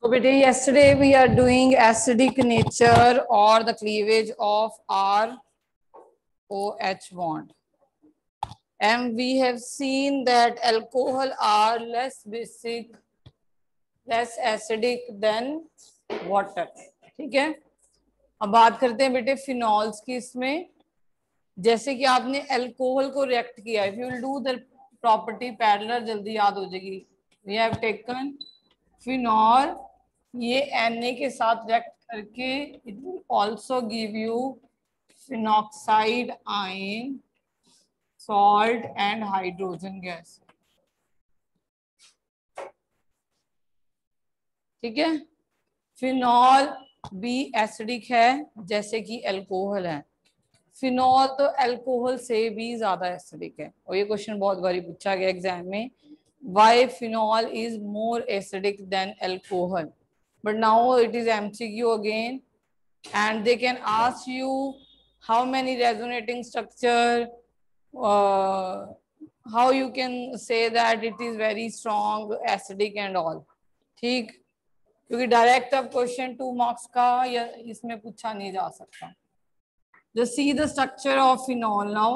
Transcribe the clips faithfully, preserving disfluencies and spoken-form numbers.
So बेटे yesterday we are doing acidic nature or the cleavage of R O H bond, and we have seen that alcohol are less basic, less acidic than water. ठीक है, अब बात करते हैं बेटे phenols की। इसमें जैसे कि आपने अल्कोहल को रिएक्ट किया, if you will do the property parallel, जल्दी याद हो जाएगी। वी हैव टेकन फिनॉल, ये Na के साथ रिएक्ट करके it will also give you phenoxide ion, salt and hydrogen gas. ठीक है, फिनॉल भी एसिडिक है जैसे कि अल्कोहल है। फिनॉल तो अल्कोहल से भी ज्यादा एसिडिक है, और ये क्वेश्चन बहुत बारी पूछा गया एग्जाम में, why phenol is more acidic than alcohol. But now it is M C Q again, and they can ask you how many resonating structure, uh, how you can say that it is very strong, acidic and all. ठीक, क्योंकि direct अब question two marks का या इसमें पूछा नहीं जा सकता। Just see the structure of phenol now.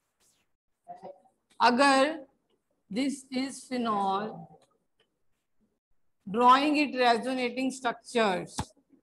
अगर this is phenol, drawing it resonating structures,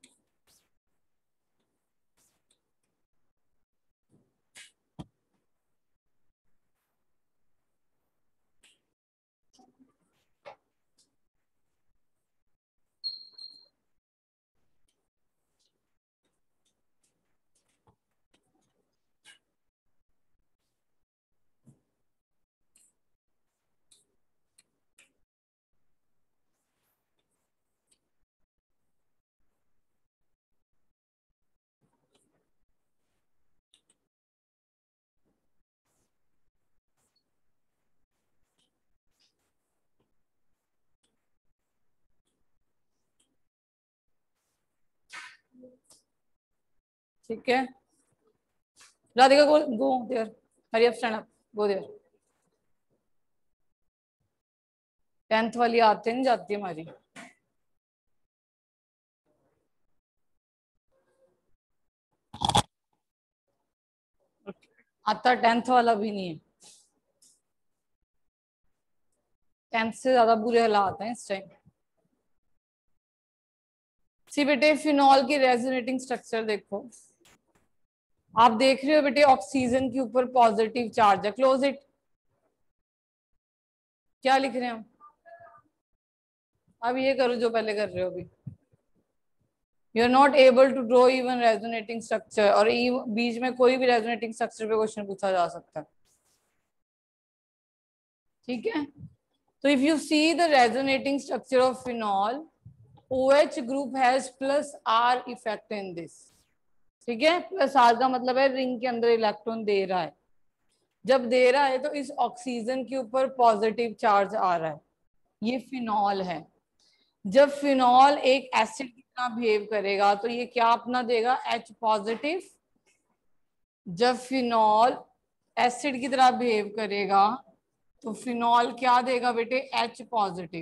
ठीक है, Radhika go go there, hurry up, stand up, go there। Tenth वाली आते नहीं जाती हमारी। आता टेंथ वाला भी नहीं है, टेंथ से ज्यादा बुरे हालात हैं इस टाइम। सी बेटे फिनॉल की रेजोनेटिंग स्ट्रक्चर देखो, आप देख रहे हो बेटे ऑक्सीजन के ऊपर पॉजिटिव चार्ज है, क्लोज इट। क्या लिख रहे हैं हम? अब ये करो जो पहले कर रहे हो अभी। You are not able to draw even resonating structure, और बीच में कोई भी रेजोनेटिंग स्ट्रक्चर पे क्वेश्चन पूछा जा सकता है। ठीक है, तो if you see the resonating structure of phenol, OH group has plus R effect in this. ठीक है, प्लस आर का मतलब है रिंग के अंदर इलेक्ट्रॉन दे रहा है। जब दे रहा है तो इस ऑक्सीजन के ऊपर पॉजिटिव चार्ज आ रहा है, ये फिनॉल है। जब फिनॉल एक एसिड की तरह बिहेव करेगा तो ये क्या अपना देगा, H पॉजिटिव। जब फिनॉल एसिड की तरह बिहेव करेगा तो फिनॉल क्या देगा बेटे, H पॉजिटिव।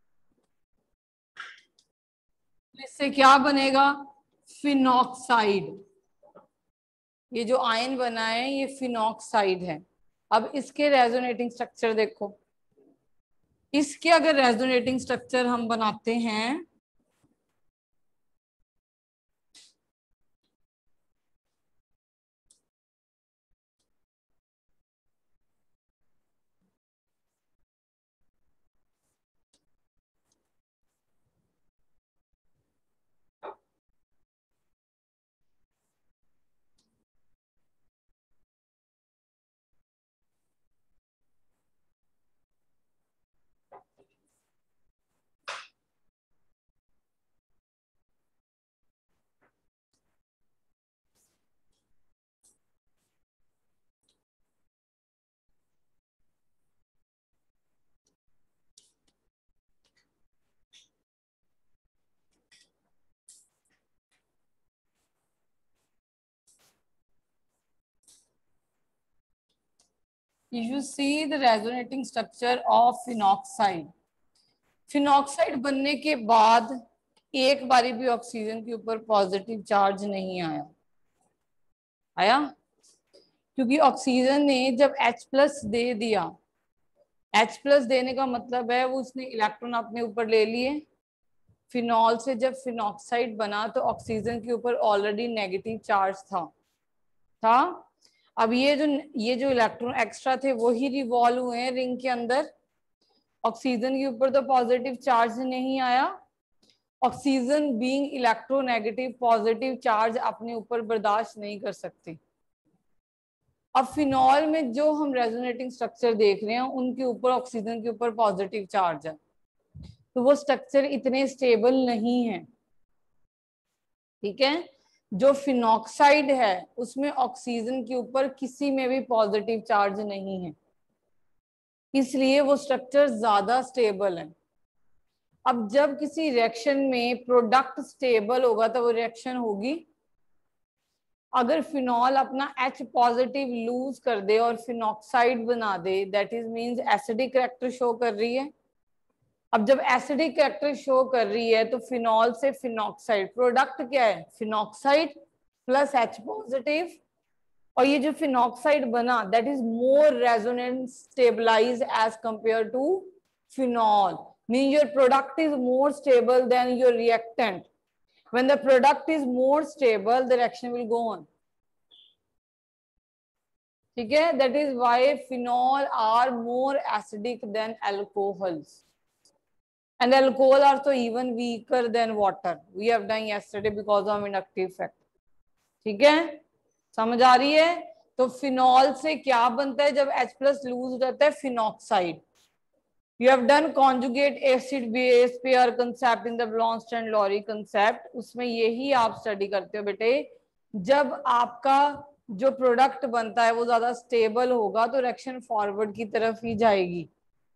इससे क्या बनेगा, फिनॉक्साइड। ये जो आयन बना है ये फिनॉक्साइड है। अब इसके रेजोनेटिंग स्ट्रक्चर देखो, इसके अगर रेजोनेटिंग स्ट्रक्चर हम बनाते हैं, if you see the resonating structure of phenoxide, phenoxide बनने के बाद एक बारी भी ऑक्सीजन के ऊपर पॉजिटिव चार्ज नहीं आया। आया क्योंकि ऑक्सीजन ने जब H प्लस दे दिया, H प्लस देने का मतलब है वो उसने इलेक्ट्रॉन अपने ऊपर ले लिए। फिनॉल से जब फिनॉक्साइड बना तो ऑक्सीजन के ऊपर ऑलरेडी नेगेटिव चार्ज था था अब ये जो ये जो इलेक्ट्रॉन एक्स्ट्रा थे वही रिवॉल्व हुए हैं रिंग के अंदर। ऑक्सीजन के ऊपर तो पॉजिटिव चार्ज नहीं आया। Oxygen being electronegative positive charge अपने ऊपर बर्दाश्त नहीं कर सकती। अब फिनॉल में जो हम रेजोनेटिंग स्ट्रक्चर देख रहे हैं उनके ऊपर ऑक्सीजन के ऊपर पॉजिटिव चार्ज है, तो वो स्ट्रक्चर इतने स्टेबल नहीं है। ठीक है, जो फिनॉक्साइड है उसमें ऑक्सीजन के ऊपर किसी में भी पॉजिटिव चार्ज नहीं है, इसलिए वो स्ट्रक्चर ज्यादा स्टेबल है। अब जब किसी रिएक्शन में प्रोडक्ट स्टेबल होगा तो वो रिएक्शन होगी। अगर फिनॉल अपना H पॉजिटिव लूज कर दे और फिनॉक्साइड बना दे, that is means acidic character show कर रही है। अब जब एसिडिक कैरेक्टर शो कर रही है तो फिनॉल से फिनॉक्साइड, प्रोडक्ट क्या है फिनॉक्साइड प्लस H पॉजिटिव, और ये जो फिनॉक्साइड बना that is more resonance stabilise as compare to phenol, mean your product is more stable than your reactant. When the product is more stable, the reaction will go on. ठीक है, that is why phenol are more acidic than alcohols, and alcohol are so even weaker than water. We have done yesterday because of inductive effect. ठीक है, समझ आ रही है? तो phenol से क्या बनता है जब H प्लस लूज हो जाता है? Phenoxide. You have done conjugate acid base pair concept in the Blonstein-Lowry concept, उसमें यही आप स्टडी करते हो बेटे। जब आपका जो प्रोडक्ट बनता है वो ज्यादा स्टेबल होगा तो रिएक्शन फॉरवर्ड की तरफ ही जाएगी।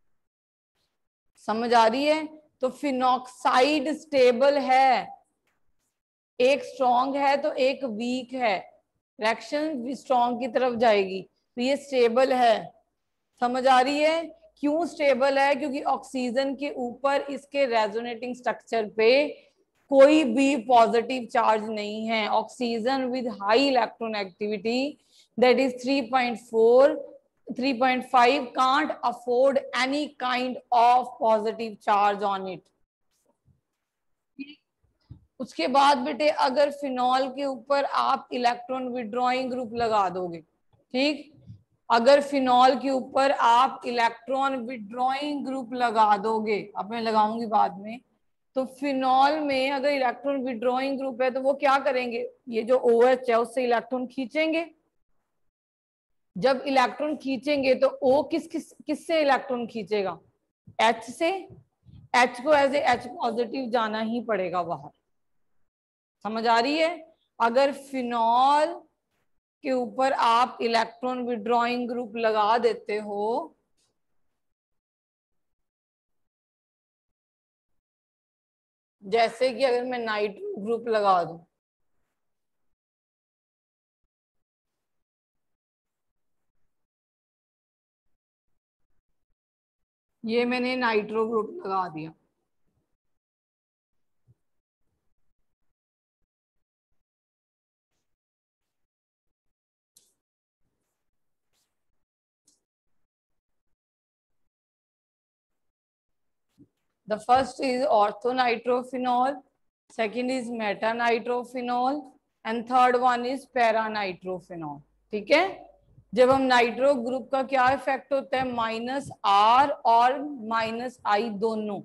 समझ आ रही है? तो फिनॉक्साइड स्टेबल है, एक स्ट्रॉन्ग है तो एक वीक है, रिएक्शन स्ट्रॉन्ग की तरफ जाएगी, तो ये स्टेबल है। समझ आ रही है? क्यों स्टेबल है? क्योंकि ऑक्सीजन के ऊपर इसके रेजोनेटिंग स्ट्रक्चर पे कोई भी पॉजिटिव चार्ज नहीं है। Oxygen with high electron activity that is three point four three point five can't afford any kind of positive charge on it. उसके बाद बेटे अगर फिनॉल के ऊपर आप इलेक्ट्रॉन विड्रॉइंग ग्रुप लगा दोगे, ठीक, अगर फिनॉल के ऊपर आप इलेक्ट्रॉन विड्रॉइंग ग्रुप लगा दोगे, अब मैं लगाऊंगी बाद में, तो फिनॉल में अगर इलेक्ट्रॉन विड्रॉइंग ग्रुप है तो वो क्या करेंगे, ये जो OH है उससे इलेक्ट्रॉन खींचेंगे। जब इलेक्ट्रॉन खींचेंगे तो O किस किस किससे इलेक्ट्रॉन खींचेगा? H से। H को एज ए H पॉजिटिव जाना ही पड़ेगा बाहर। समझ आ रही है? अगर फिनॉल के ऊपर आप इलेक्ट्रॉन विड्रॉइंग ग्रुप लगा देते हो जैसे कि अगर मैं नाइट्रो ग्रुप लगा दूं, ये मैंने नाइट्रो ग्रुप लगा दिया, the first is orthonitrophenol, second is metanitrophenol and third one is paranitrophenol। ठीक है, जब हम नाइट्रो ग्रुप का क्या इफेक्ट होता है? माइनस आर और माइनस आई दोनों।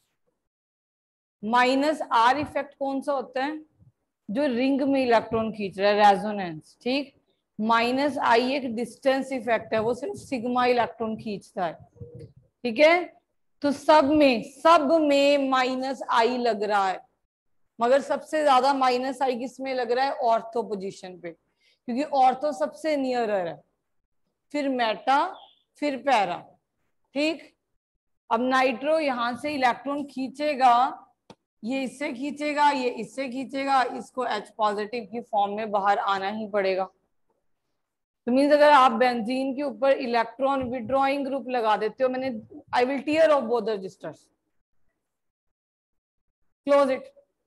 माइनस आर इफेक्ट कौन सा होता है? जो रिंग में इलेक्ट्रॉन खींच रहा है, रेजोनेंस। ठीक, माइनस आई एक डिस्टेंस इफेक्ट है, वो सिर्फ सिग्मा इलेक्ट्रॉन खींचता है। ठीक है, तो सब में सब में माइनस आई लग रहा है, मगर सबसे ज्यादा माइनस आई किस में लग रहा है? ऑर्थो पोजीशन पे, क्योंकि ऑर्थो सबसे नियरर है, फिर मेटा, फिर पैरा। ठीक, अब नाइट्रो यहां से इलेक्ट्रॉन खींचेगा, ये इससे खींचेगा, ये इससे खींचेगा, इसको H पॉजिटिव की फॉर्म में बाहर आना ही पड़ेगा। तो मीन्स अगर आप बेंजीन के ऊपर इलेक्ट्रॉन विड्रॉइंग ग्रुप लगा देते हो, मैंने I will tear off both the registers, close it,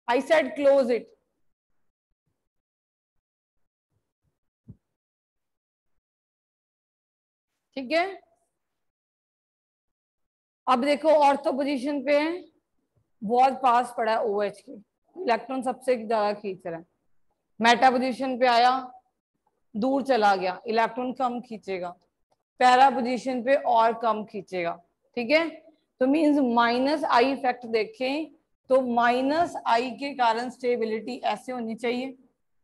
I said close it. ठीक है, अब देखो ऑर्थो पोजीशन पे है, बहुत पास पड़ा है ओ एच के, इलेक्ट्रॉन सबसे ज्यादा खींच रहा है। मेटा पोजीशन पे आया, दूर चला गया, इलेक्ट्रॉन कम खींचेगा। पैरा पोजीशन पे और कम खींचेगा। ठीक है, तो मींस माइनस आई इफेक्ट देखें तो माइनस आई के कारण स्टेबिलिटी ऐसे होनी चाहिए,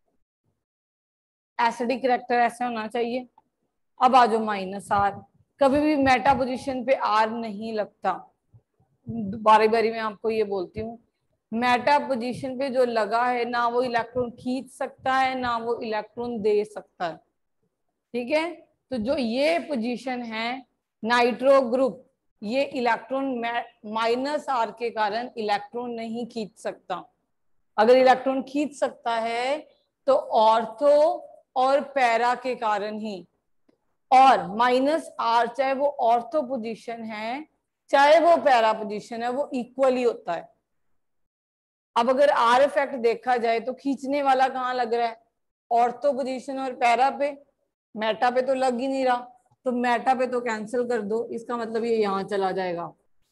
एसिडिक करैक्टर ऐसे होना चाहिए। अब आ जाओ माइनस आर, कभी भी मेटा पोजीशन पे आर नहीं लगता। बारी बारी में आपको ये बोलती हूँ, मेटा पोजीशन पे जो लगा है ना वो इलेक्ट्रॉन खींच सकता है ना वो इलेक्ट्रॉन दे सकता है। ठीक है, तो जो ये पोजीशन है नाइट्रो ग्रुप, ये इलेक्ट्रॉन माइनस आर के कारण इलेक्ट्रॉन नहीं खींच सकता। अगर इलेक्ट्रॉन खींच सकता है तो ऑर्थो और पैरा के कारण ही। और माइनस आर चाहे वो ऑर्थो पोजीशन है चाहे वो पैरा पोजीशन है, वो इक्वली होता है। अब अगर आर इफेक्ट देखा जाए तो खींचने वाला कहाँ लग रहा है, ऑर्थो पोजीशन और पैरा पे, मेटा पे तो लग ही नहीं रहा, तो मेटा पे तो कैंसिल कर दो, इसका मतलब ये यहां चला जाएगा।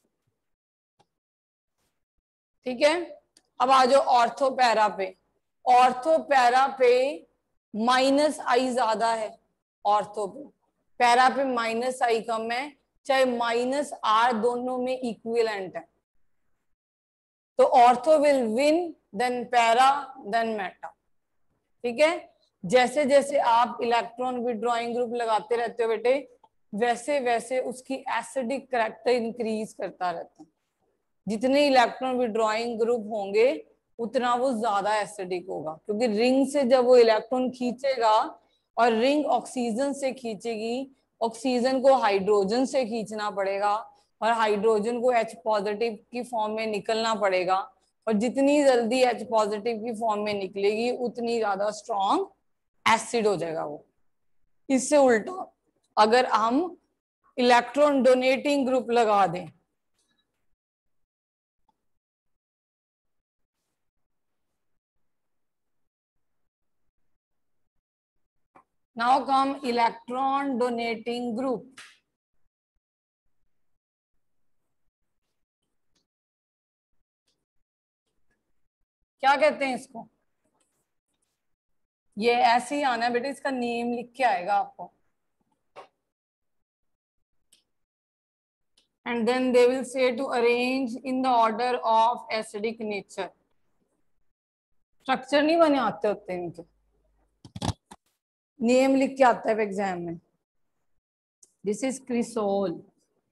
ठीक है, अब आ जाओ ऑर्थो पैरा पे। ऑर्थो पैरा पे माइनस आई ज्यादा है, ऑर्थो पे, पैरा पे माइनस आई कम है, चाहे माइनस आर दोनों में इक्विवेलेंट है। तो ortho will win, then para, then meta. ठीक है, जैसे जैसे आप इलेक्ट्रॉन विड्रॉइंग ग्रुप लगाते रहते हो बेटे, वैसे वैसे उसकी एसिडिक करैक्टर इंक्रीज करता रहता है। जितने इलेक्ट्रॉन विड्रॉइंग ग्रुप होंगे उतना वो ज्यादा एसिडिक होगा, क्योंकि रिंग से जब वो इलेक्ट्रॉन खींचेगा और रिंग ऑक्सीजन से खींचेगी, ऑक्सीजन को हाइड्रोजन से खींचना पड़ेगा और हाइड्रोजन को H पॉजिटिव की फॉर्म में निकलना पड़ेगा, और जितनी जल्दी H पॉजिटिव की फॉर्म में निकलेगी उतनी ज्यादा स्ट्रॉन्ग एसिड हो जाएगा वो। इससे उल्टा अगर हम इलेक्ट्रॉन डोनेटिंग ग्रुप लगा दें, now come electron donating group. क्या कहते हैं इसको, ये ऐसे ही आना है बेटे, इसका नेम लिख के आएगा आपको, and then they will say to arrange in the order of acidic nature. Structure नहीं बने आते होते इनके, नेम लिख के आता है एग्जाम में। This is cresol,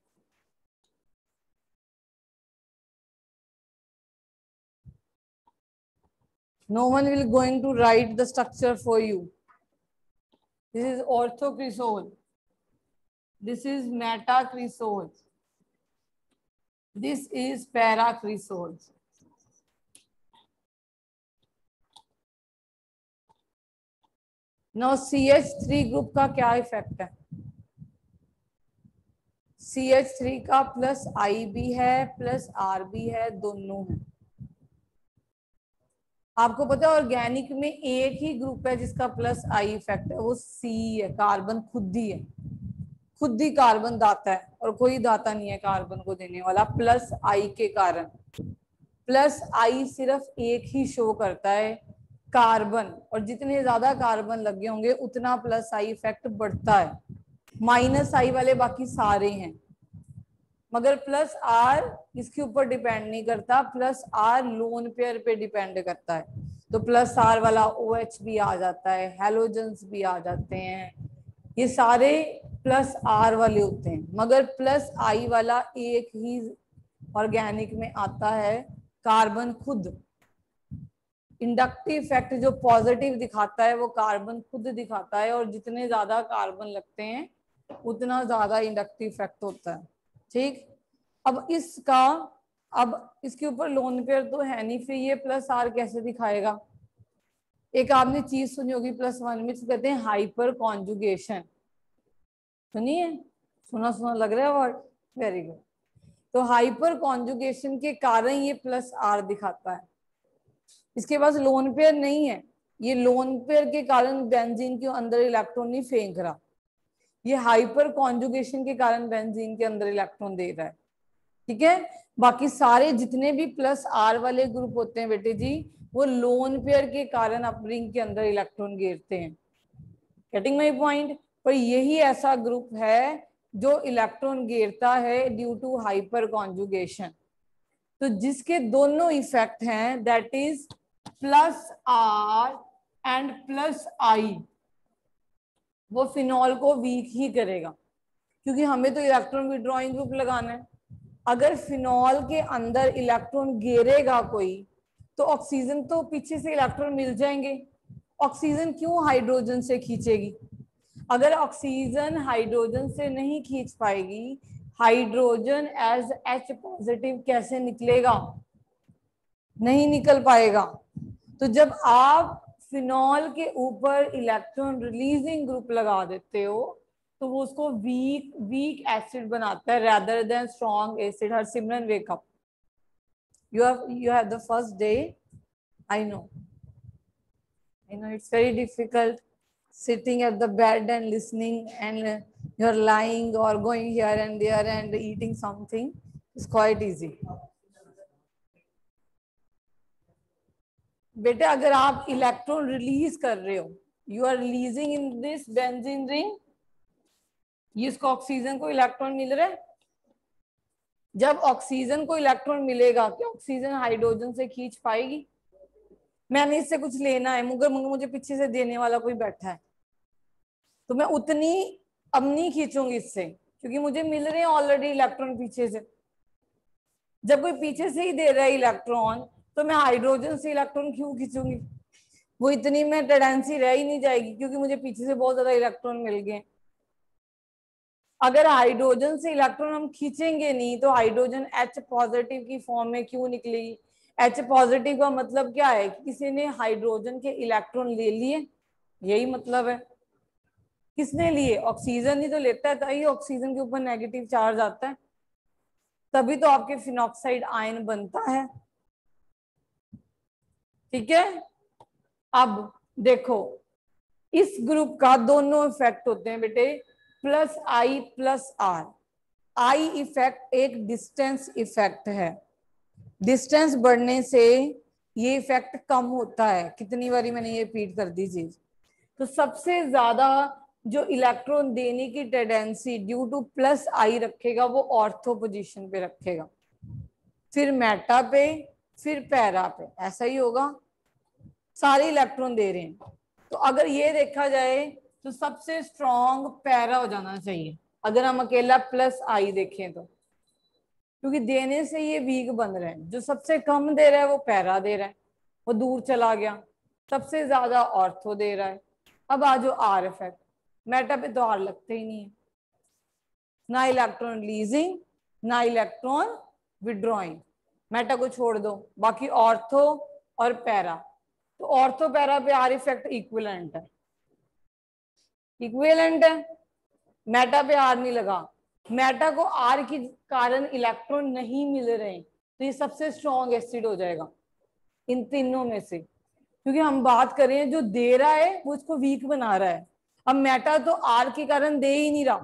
no one will going to write the structure for you. This is orthocrisol, this is metacrisol, this is paracrisol. Now C H three group का क्या इफेक्ट है, C H थ्री का plus I भी है plus are भी है, दोनों है। आपको पता है ऑर्गेनिक में एक ही ग्रुप है जिसका प्लस आई इफेक्ट है, वो सी है, कार्बन खुद ही है, खुद ही कार्बन दाता है और कोई दाता नहीं है कार्बन को देने वाला, प्लस आई के कारण। प्लस आई सिर्फ एक ही शो करता है, कार्बन, और जितने ज्यादा कार्बन लगे होंगे उतना प्लस आई इफेक्ट बढ़ता है। माइनस आई वाले बाकी सारे हैं, मगर प्लस आर इसके ऊपर डिपेंड नहीं करता, प्लस आर लोन पेयर पे डिपेंड करता है। तो प्लस आर वाला ओ एच भी आ जाता है, हेलोजेंस भी आ जाते हैं, ये सारे प्लस आर वाले होते हैं। मगर प्लस आई वाला एक ही ऑर्गेनिक में आता है, कार्बन खुद। इंडक्टिव इफेक्ट जो पॉजिटिव दिखाता है वो कार्बन खुद दिखाता है, और जितने ज्यादा कार्बन लगते हैं उतना ज्यादा इंडक्टिव इफेक्ट होता है। ठीक, अब इसका, अब इसके ऊपर लोन पेयर तो है नहीं, फिर ये प्लस आर कैसे दिखाएगा। एक आपने चीज सुनी होगी प्लस वन में, कहते हैं हाइपर कॉन्जुगेशन, सुनिए, सुना सुना लग रहा है वर्ड, वेरी गुड। तो हाइपर कॉन्जुगेशन के कारण ये प्लस आर दिखाता है। इसके पास लोन पेयर नहीं है, ये लोन पेयर के कारण बेंजीन के अंदर इलेक्ट्रॉन नहीं फेंक रहा, ये हाइपर कॉन्जुगेशन के कारण बेंजीन के अंदर इलेक्ट्रॉन दे रहा है। ठीक है, बाकी सारे जितने भी प्लस आर वाले ग्रुप होते हैं बेटे जी, वो लोन पेयर के कारण अप रिंग के अंदर इलेक्ट्रॉन घेरते हैं। Getting my point? पर यही ऐसा ग्रुप है जो इलेक्ट्रॉन घेरता है ड्यू टू हाइपर कॉन्जुगेशन। तो जिसके दोनों इफेक्ट हैं, that is plus R and plus I, वो फिनॉल को वीक ही करेगा, क्योंकि हमें तो इलेक्ट्रॉन विड्रॉइंग ग्रुप लगाना है। अगर फिनॉल के अंदर इलेक्ट्रॉन घेरेगा कोई, तो ऑक्सीजन तो पीछे से इलेक्ट्रॉन मिल जाएंगे। ऑक्सीजन क्यों हाइड्रोजन से खींचेगी? अगर ऑक्सीजन हाइड्रोजन से नहीं खींच पाएगी, हाइड्रोजन एज एच पॉजिटिव कैसे निकलेगा? नहीं निकल पाएगा। तो जब आप फिनॉल के ऊपर इलेक्ट्रॉन रिलीजिंग ग्रुप लगा देते हो, तो वो उसको वीक वीक एसिड बनाता है rather than strong acid. Harsimran, wake up. You have you have the first day. I know. I know it's very difficult sitting at the bed and listening, and you're lying or going here and there and eating something. It's quite easy. बेटे अगर आप electron release कर रहे हो, you are releasing in this benzene ring, इसको oxygen को electron मिल रहा है। जब ऑक्सीजन को इलेक्ट्रॉन मिलेगा, क्या ऑक्सीजन हाइड्रोजन से खींच पाएगी? मैंने इससे कुछ लेना है, मगर मुझे पीछे से देने वाला कोई बैठा है, तो मैं उतनी अब नहीं खींचूंगी इससे, क्योंकि मुझे मिल रहे हैं ऑलरेडी इलेक्ट्रॉन पीछे से। जब कोई पीछे से ही दे रहा है इलेक्ट्रॉन, तो मैं हाइड्रोजन से इलेक्ट्रॉन क्यों खींचूंगी? वो इतनी में टेंडेंसी रह ही नहीं जाएगी, क्योंकि मुझे पीछे से बहुत ज्यादा इलेक्ट्रॉन मिल गए। अगर हाइड्रोजन से इलेक्ट्रॉन हम खींचेंगे नहीं, तो हाइड्रोजन एच पॉजिटिव की फॉर्म में क्यों निकलेगी? एच पॉजिटिव का मतलब क्या है? कि किसी ने हाइड्रोजन के इलेक्ट्रॉन ले लिए, यही मतलब है। किसने लिए? ऑक्सीजन ही तो लेता है, तभी ऑक्सीजन के ऊपर नेगेटिव चार्ज आता है, तभी तो आपके फिनॉक्साइड आयन बनता है। ठीक है, अब देखो इस ग्रुप का दोनों इफेक्ट होते हैं बेटे, plus I plus R. I effect एक डिस्टेंस इफेक्ट है, डिस्टेंस बढ़ने से ये इफेक्ट कम होता है। कितनी बारी मैंने ये रिपीट कर दी चीज। तो सबसे ज्यादा जो इलेक्ट्रॉन देने की tendency due to plus I रखेगा, वो ऑर्थो पोजीशन पे रखेगा, फिर मेटा पे, फिर पैरा पे, ऐसा ही होगा। सारे इलेक्ट्रॉन दे रहे हैं, तो अगर ये देखा जाए तो सबसे स्ट्रॉन्ग पैरा हो जाना चाहिए, अगर हम अकेला प्लस आई देखें तो, क्योंकि देने से ये वीक बन रहे हैं। जो सबसे कम दे रहा है वो पैरा दे रहा है, वो दूर चला गया। सबसे ज्यादा ऑर्थो दे रहा है। अब आ जो आर इफेक्ट, मेटा पे तो आर लगते ही नहीं है, ना इलेक्ट्रॉन रिलीजिंग ना इलेक्ट्रॉन विड्रॉइंग। मेटा को छोड़ दो, बाकी ऑर्थो और पैरा। तो ऑर्थो पैरा पे आर इफेक्ट इक्विवेलेंट है, इक्विवेलेंट है। मेटा पे आर नहीं लगा, मेटा को आर के कारण इलेक्ट्रॉन नहीं मिल रहे, तो ये सबसे स्ट्रॉन्ग एसिड हो जाएगा इन तीनों में से। क्योंकि हम बात कर रहे हैं जो दे रहा है वो इसको वीक बना रहा है। अब मेटा तो आर के कारण दे ही नहीं रहा,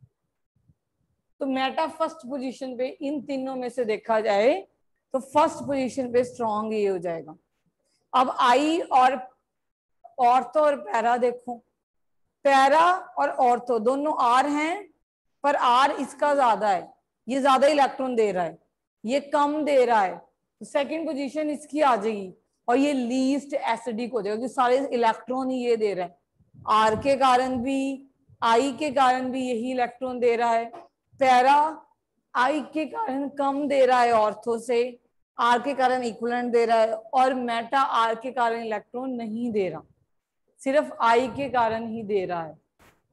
तो मेटा फर्स्ट पोजीशन पे इन तीनों में से देखा जाए तो फर्स्ट पोजीशन पे स्ट्रॉन्ग ये हो जाएगा। अब आई और ऑर्थो और पैरा देखो, पैरा और ऑर्थो दोनों आर हैं, पर आर इसका ज्यादा है, ये ज्यादा इलेक्ट्रॉन दे रहा है, ये कम दे रहा है, तो सेकंड पोजीशन इसकी आ जाएगी, और ये लीस्ट एसिडिक हो जाएगा, क्योंकि सारे इलेक्ट्रॉन ही ये दे रहा है। आर के कारण भी, आई के कारण भी यही इलेक्ट्रॉन दे रहा है। पैरा आई के कारण कम दे रहा है ऑर्थो से, आर के कारण इक्विवेलेंट दे रहा है, और मेटा आर के कारण इलेक्ट्रॉन नहीं दे रहा, सिर्फ आई के कारण ही दे रहा है।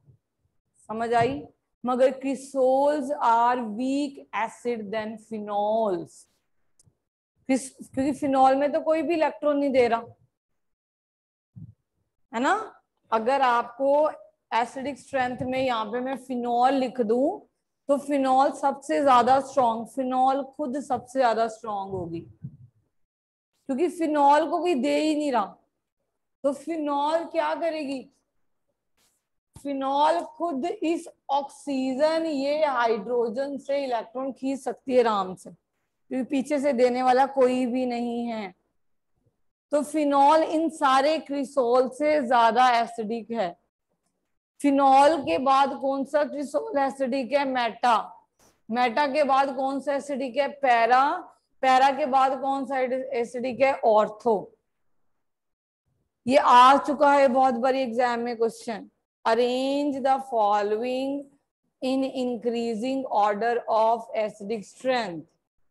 समझ आई? मगर cresols are weak acid than phenols, क्योंकि फिनॉल में तो कोई भी इलेक्ट्रॉन नहीं दे रहा है ना। अगर आपको एसिडिक स्ट्रेंथ में यहाँ पे मैं फिनॉल लिख दूं, तो फिनॉल सबसे ज्यादा स्ट्रॉन्ग, फिनॉल खुद सबसे ज्यादा स्ट्रॉन्ग होगी। क्योंकि फिनॉल को कोई दे ही नहीं रहा। तो फिनॉल क्या करेगी, फिनॉल खुद इस ऑक्सीजन ये हाइड्रोजन से इलेक्ट्रॉन खींच सकती है आराम से, क्योंकि पीछे से देने वाला कोई भी नहीं है। तो फिनॉल इन सारे क्रिसोल से ज्यादा एसिडिक है। फिनॉल के बाद कौन सा क्रिसोल एसिडिक है, मेटा। मेटा के बाद कौन सा एसिडिक है, पैरा। पैरा के बाद कौन सा एसिडिक है, ऑर्थो। ये आ चुका है बहुत बारी एग्जाम में question. Arrange the following in increasing order of acidic strength.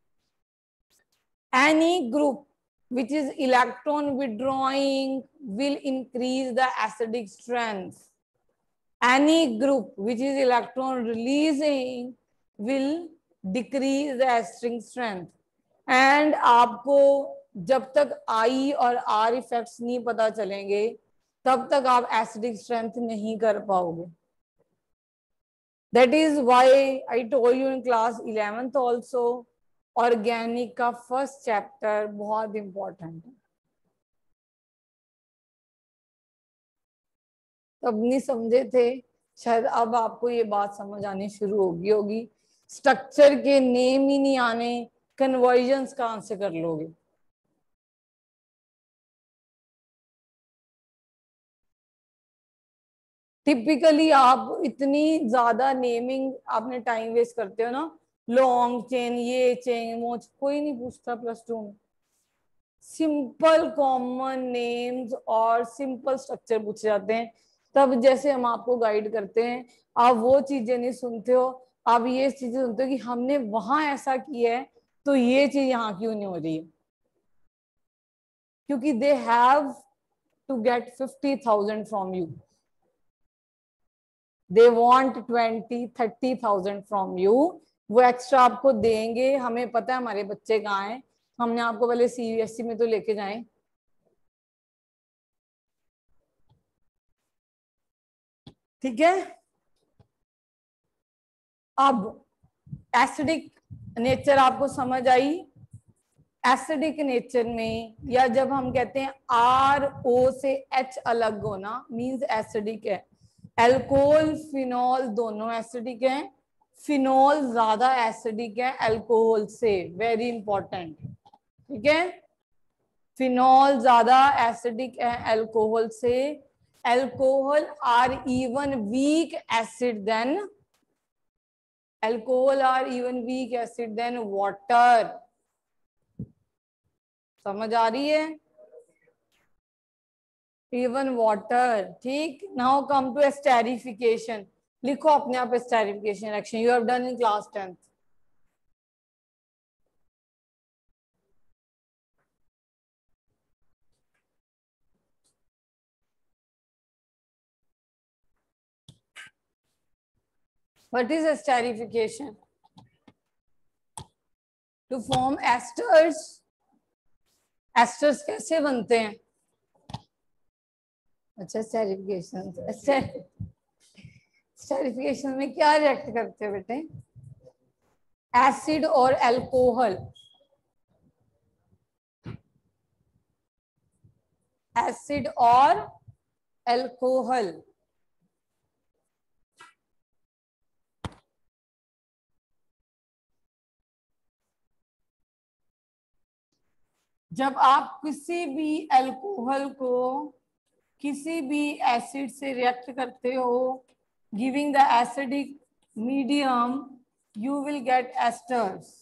Any group which is electron withdrawing will increase the acidic strength. Any group which is electron releasing will decrease the acidic strength. And आपको जब तक I और R effects नहीं पता चलेंगे तब तक आप एसिडिक स्ट्रेंथ नहीं कर पाओगे। That is why I told you in class eleventh also, organic का फर्स्ट चैप्टर बहुत इंपॉर्टेंट है। तब नहीं समझे थे, शायद अब आपको ये बात समझ आनी शुरू होगी होगी स्ट्रक्चर के नेम ही नहीं आने, कन्वर्जन्स कहां से कर लोगे। टिपिकली आप इतनी ज्यादा नेमिंग आपने टाइम वेस्ट करते हो ना, लॉन्ग चेन, ये चेन, वो कोई नहीं पूछता प्लस टू में। सिंपल कॉमन नेम्स और सिंपल स्ट्रक्चर पूछे जाते हैं। तब जैसे हम आपको गाइड करते हैं, आप वो चीजें नहीं सुनते हो, आप ये चीजें सुनते हो कि हमने वहां ऐसा किया है तो ये चीज यहाँ क्यों नहीं हो रही है। क्योंकि they have to get fifty thousand from you, they want twenty thirty thousand from you. वो एक्स्ट्रा आपको देंगे, हमें पता है हमारे बच्चे कहाँ हैं, हमने आपको पहले सीबीएसई में तो लेके जाएं। ठीक है, अब एसिडिक नेचर आपको समझ आई। एसिडिक नेचर में, या जब हम कहते हैं आर ओ से एच अलग होना, मींस एसिडिक है। अल्कोहल फिनॉल दोनों एसिडिक हैं, फिनॉल ज्यादा एसिडिक है अल्कोहल से, वेरी इंपॉर्टेंट। ठीक है, फिनॉल ज्यादा एसिडिक है अल्कोहल से। Alcohol are even weak acid than alcohol are even weak acid than water. समझ आ रही है, इवन वाटर। ठीक, नाउ कम टू एस्टेरिफिकेशन। लिखो अपने आप esterification reaction, you have done in class tenth. What is esterification? To form esters. Asters कैसे बनते हैं? अच्छा, एस्टेरिफिकेशन, एस्टेरिफिकेशन में क्या रिएक्ट करते हैं बेटे? एसिड और अल्कोहल, एसिड और अल्कोहल। जब आप किसी भी अल्कोहल को किसी भी एसिड से रिएक्ट करते हो, giving the acidic medium, you will get esters.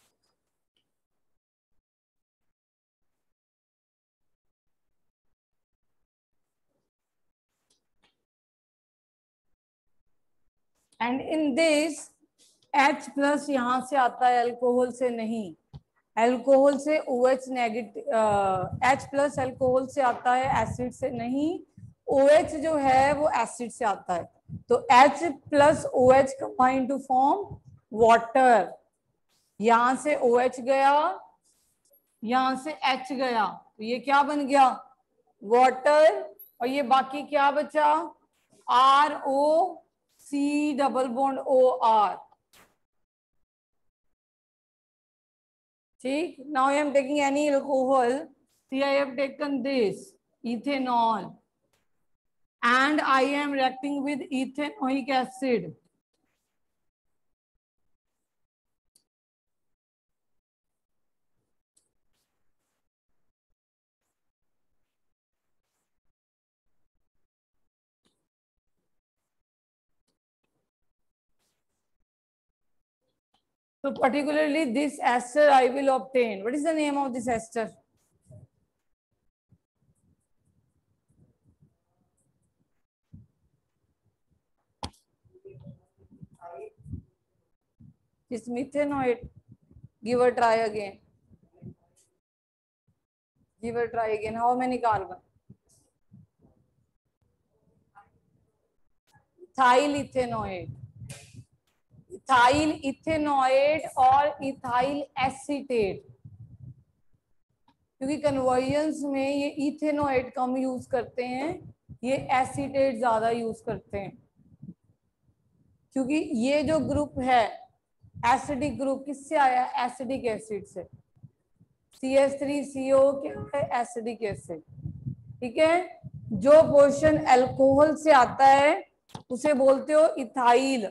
And in this H plus यहां से आता है, अल्कोहल से नहीं। अल्कोहल से OH negative, H plus alcohol से आता है, एसिड से नहीं। OH जो है वो एसिड से आता है। तो H plus OH combine to form water. यहां से OH गया, यहां से H गया, तो ये क्या बन गया? वाटर। और ये बाकी क्या बचा? R O C double bond O R. ठीक, now I am taking any alcohol See, I have taken this ethanol and I am reacting with ethanoic acid. So particularly this ester I will obtain. What is the name of this ester? This methanoid. Give a try again. Give a try again. How many carbon? Ethyl ethanoid. Ethyl ethanoid और ethyl acetate. क्योंकि conversions में ये ethanoate कम use करते हैं, ये acetate ज्यादा use करते हैं, क्योंकि ये जो ग्रुप है एसिडिक ग्रुप किससे आया? एसिडिक एसिड से। सी एच थ्री सी ओ क्या है? Acidic acid. ठीक है, जो पोर्शन अल्कोहल से आता है उसे बोलते हो इथाइल,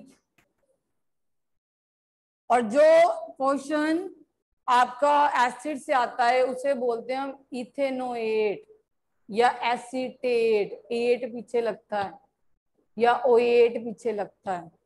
और जो पोर्शन आपका एसिड से आता है उसे बोलते हैं हम इथेनोएट या एसीटेट। एट पीछे लगता है या ओएट पीछे लगता है।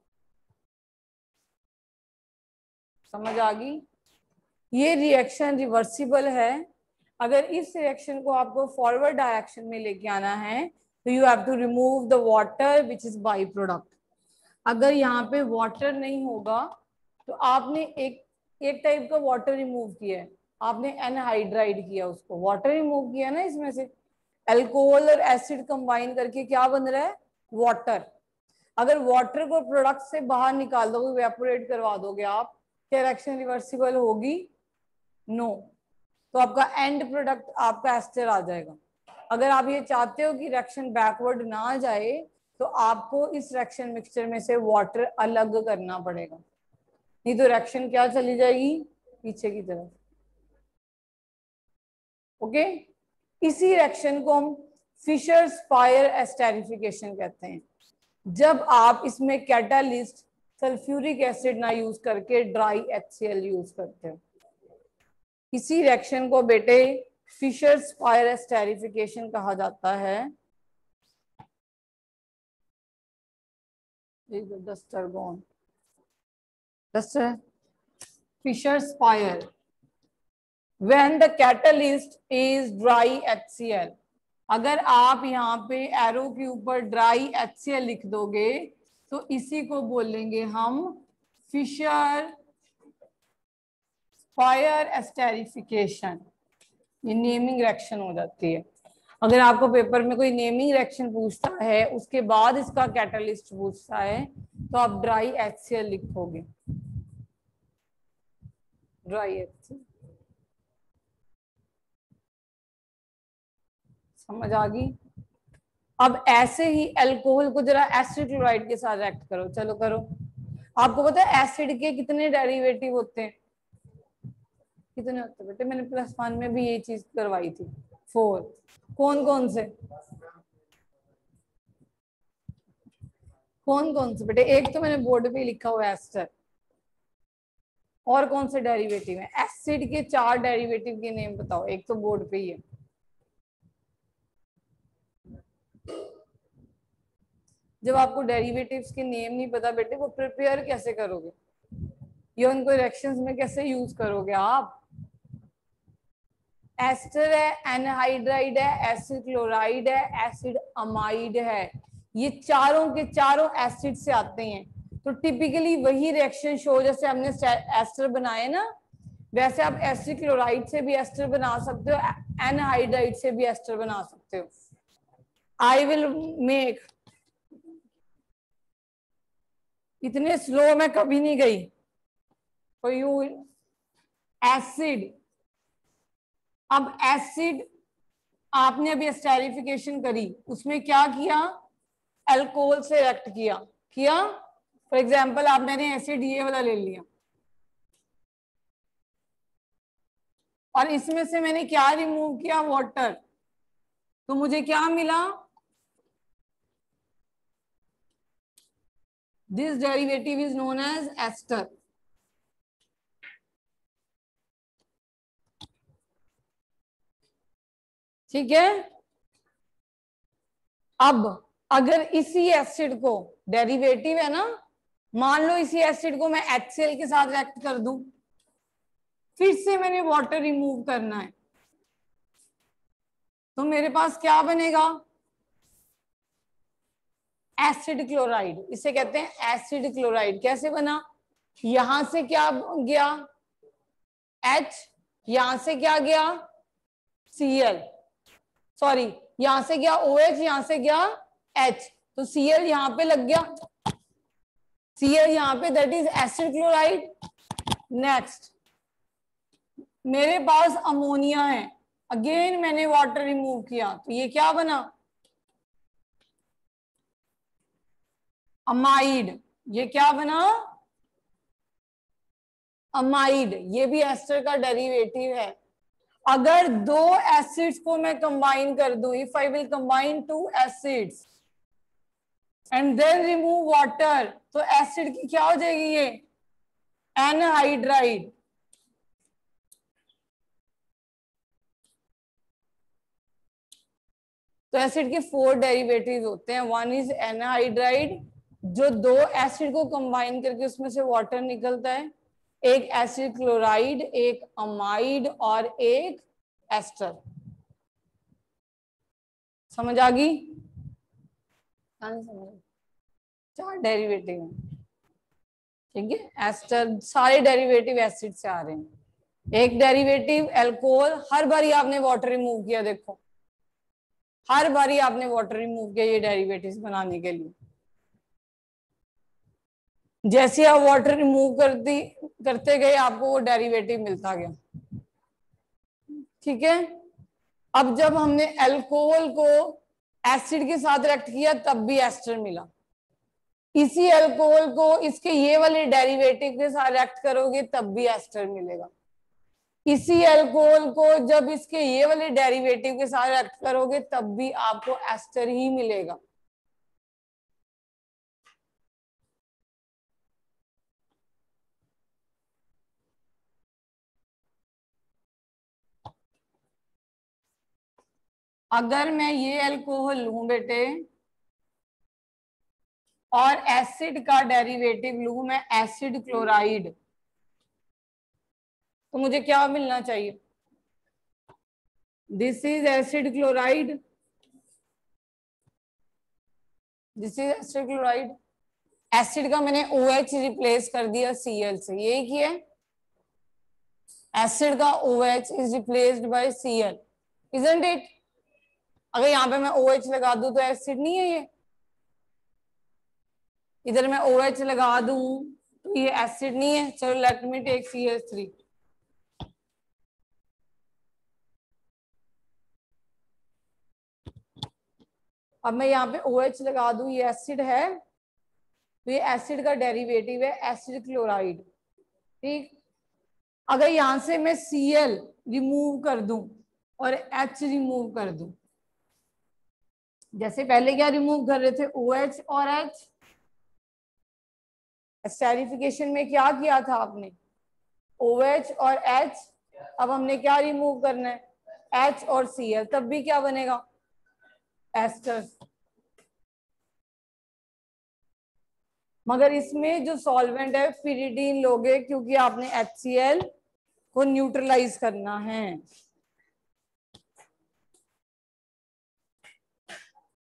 समझ आ गई? ये रिएक्शन रिवर्सिबल है। अगर इस रिएक्शन को आपको फॉरवर्ड डायरेक्शन में लेके आना है तो you have to remove the water which is byproduct. अगर यहाँ पे वाटर नहीं होगा तो आपने एक एक टाइप का वाटर रिमूव किया है, आपने एनहाइड्राइड किया, उसको वाटर रिमूव किया ना। इसमें से अल्कोहल और एसिड कंबाइन करके क्या बन रहा है? वाटर। अगर वाटर को प्रोडक्ट से बाहर निकाल दोगे, इवेपोरेट करवा दोगे आप, क्या रिएक्शन रिवर्सिबल होगी? नो। तो आपका एंड प्रोडक्ट आपका एस्टर आ जाएगा। अगर आप ये चाहते हो कि रिएक्शन बैकवर्ड ना जाए तो आपको इस रिएक्शन मिक्सचर में से वाटर अलग करना पड़ेगा, नहीं तो रिएक्शन क्या चली जाएगी? पीछे की तरफ। ओके, इसी रिएक्शन को हम फिशर्स फायर एस्टेरिफिकेशन कहते हैं। जब आप इसमें कैटालिस्ट सल्फ्यूरिक एसिड ना यूज करके ड्राई एचसीएल यूज करते हो, इसी रिएक्शन को बेटे फिशर्स फायर एस्टेरिफिकेशन कहा जाता है। Duster gone, duster Fischer's fire when the catalyst is dry H C l। अगर आप यहाँ पे एरो के ऊपर ड्राई एच सी एल लिख दोगे तो इसी को बोलेंगे हम फिशर फायर एस्टेरिफिकेशन। ये नेमिंग रिएक्शन हो जाती है। अगर आपको पेपर में कोई नेमिंग रिएक्शन पूछता है उसके बाद इसका कैटलिस्ट पूछता है तो आप ड्राई एच सी एल लिखोगे, ड्राई एच सी एल। समझ आ गई? अब ऐसे ही अल्कोहल को जरा एसिड क्लोराइड के साथ रिएक्ट करो। चलो करो। आपको पता है एसिड के कितने डेरिवेटिव होते हैं? कितने होते हैं बेटे? मैंने प्लस वन में भी ये चीज करवाई थी। फोर। कौन कौन से? कौन कौन से बेटे? एक तो मैंने बोर्ड पे लिखा हुआ है एस्टर। और कौन से डेरिवेटिव है? एसिड के चार डेरिवेटिव के नेम बताओ। एक तो बोर्ड पे ही है। जब आपको डेरिवेटिव्स के नेम नहीं पता बेटे, वो प्रिपेयर कैसे करोगे? ये उनको रिएक्शंस में कैसे यूज करोगे आप? एस्टर है, एनहाइड्राइड है, एसिड क्लोराइड है, एसिड अमाइड है। ये चारों के चारों एसिड से आते हैं। तो टिपिकली वही रिएक्शन शो, जैसे हमने एस्टर बनाए ना, वैसे आप एसिड क्लोराइड से भी एस्टर बना सकते हो, एनहाइड्राइड से भी एस्टर बना सकते हो। I will make. इतने स्लो मैं कभी नहीं गई। For you acid. अब एसिड आपने अभी एस्टेरिफिकेशन करी, उसमें क्या किया? अल्कोहल से रिएक्ट किया किया फॉर एग्जांपल आप मैंने एसिड ये वाला ले लिया और इसमें से मैंने क्या रिमूव किया, वाटर, तो मुझे क्या मिला, this derivative is known as ester. ठीक है। अब अगर इसी एसिड को, डेरिवेटिव है ना, मान लो इसी एसिड को मैं HCl के साथ रिएक्ट कर दूं, फिर से मैंने वाटर रिमूव करना है, तो मेरे पास क्या बनेगा, एसिड क्लोराइड। इसे कहते हैं एसिड क्लोराइड। कैसे बना, यहां से क्या गया H, यहां से क्या गया Cl, सॉरी यहां से गया OH, यहां से गया H, तो Cl यहां पे लग गया, Cl यहां पे, that is acid chloride. Next मेरे पास अमोनिया है, अगेन मैंने वाटर रिमूव किया, तो ये क्या बना, अमाइड। ये क्या बना, अमाइड। ये भी एस्टर का डेरिवेटिव है। अगर दो एसिड्स को मैं कंबाइन कर दूं, if I will combine two acids and then remove water, तो एसिड की क्या हो जाएगी, ये एनहाइड्राइड। तो एसिड के फोर डेरिवेटिव्स होते हैं। वन इज एनहाइड्राइड, जो दो एसिड को कंबाइन करके उसमें से वाटर निकलता है, एक एसिड क्लोराइड, एक अमाइड और एक एस्टर। समझ आ गई, चार डेरिवेटिव हैं। ठीक है, एस्टर सारे डेरिवेटिव एसिड से आ रहे हैं। एक डेरिवेटिव एल्कोहल, हर बारी आपने वाटर रिमूव किया, देखो हर बारी आपने वाटर रिमूव किया ये डेरिवेटिव्स बनाने के लिए। जैसे आप वाटर रिमूव करती करते गए आपको वो डेरिवेटिव मिलता गया। ठीक है। अब जब हमने अल्कोहल को एसिड के साथ रिएक्ट किया तब भी एस्टर मिला। इसी अल्कोहल को इसके ये वाले डेरिवेटिव के साथ रिएक्ट करोगे तब भी एस्टर मिलेगा। इसी अल्कोहल को जब इसके ये वाले डेरिवेटिव के साथ रिएक्ट करोगे तब भी आपको एस्टर ही मिलेगा। अगर मैं ये अल्कोहल लूं बेटे और एसिड का डेरिवेटिव लूं मैं एसिड क्लोराइड, तो मुझे क्या मिलना चाहिए, this is acid chloride, this is acid chloride. Acid का मैंने OH रिप्लेस कर दिया Cl से, यही किया, एसिड का OH is replaced by Cl, isn't it. अगर यहाँ पे मैं OH लगा दूं तो एसिड नहीं है ये, इधर मैं OH लगा दूं तो ये एसिड नहीं है। चलो let me take C H three. अब मैं यहाँ पे OH लगा दूं, ये एसिड है, तो ये एसिड का डेरिवेटिव है एसिड क्लोराइड। ठीक, अगर यहां से मैं Cl रिमूव कर दूं और H रिमूव कर दूं, जैसे पहले क्या रिमूव कर रहे थे OH और H, एस्टेरिफिकेशन में क्या किया था आपने, OH और H, अब हमने क्या रिमूव करना है, H और Cl, तब भी क्या बनेगा, एस्टर। मगर इसमें जो सॉल्वेंट है पिरिडीन लोगे, क्योंकि आपने HCl को न्यूट्रलाइज करना है।